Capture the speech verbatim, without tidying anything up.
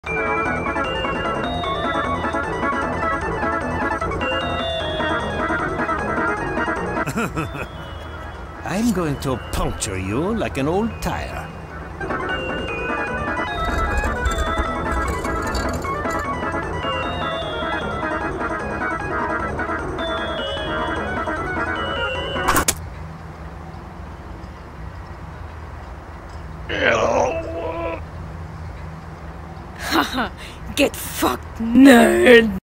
I'm going to puncture you like an old tire. Haha, get fucked, nerd!